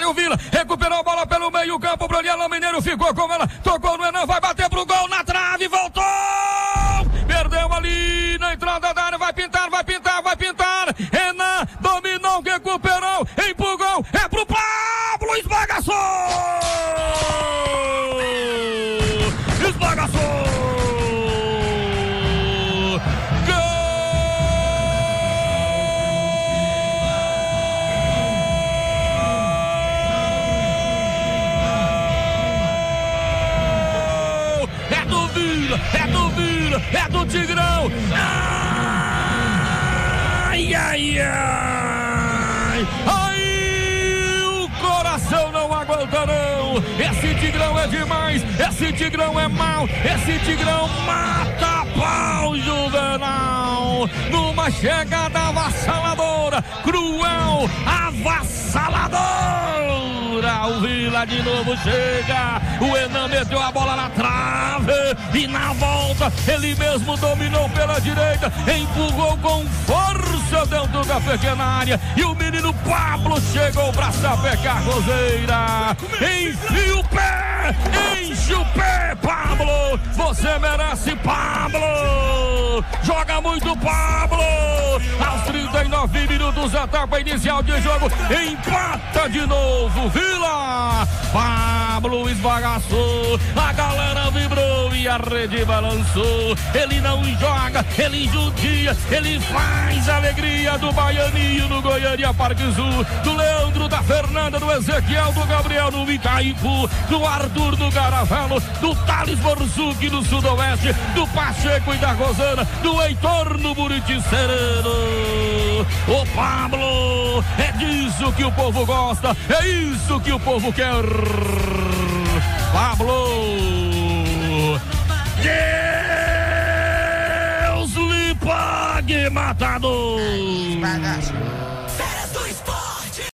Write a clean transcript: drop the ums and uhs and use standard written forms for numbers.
área, o Vila recuperou a bola pelo meio campo, pro Alain Mineiro, ficou com ela, tocou no Enan, vai bater pro gol, na trave, voltou! Perdeu ali na entrada da área, vai pintar, Enan dominou, recuperou, empurrou, é pro Pablo, esbagaçou! É do Tigrão. Ai, ai, ai. Aí o coração não aguenta não. Esse Tigrão é demais. Esse Tigrão é mau. Esse Tigrão mata pau, Juvenal. Numa chegada avassaladora, cruel, avassaladora. O Vila de novo chega. O Enan meteu a bola na trave e na volta ele mesmo dominou pela direita, empurrou com força dentro da pequena área e o menino Pablo chegou pra sapecar a gozeira. Enfia o pé, enche o pé, Pablo. Você merece, Pablo. Joga muito, Pablo. Aos 39 minutos, etapa inicial de jogo, empata de novo Vila. Pablo esbagaçou, a galera vibrou e a rede balançou. Ele não joga, ele judia, ele faz a alegria do Baianinho no Goiânia Parque Sul, do Leandro, da Fernanda, do Ezequiel, do Gabriel no Itaipu, do Arthur no Garavelo, do Thales Borzuki no Sudoeste, do Pacheco e da Rosana, do Heitor no Buriti Sereno. O Pablo, é disso que o povo gosta, é isso que o povo quer. Pablo, Deus lhe pague, matador. Férias do Esporte.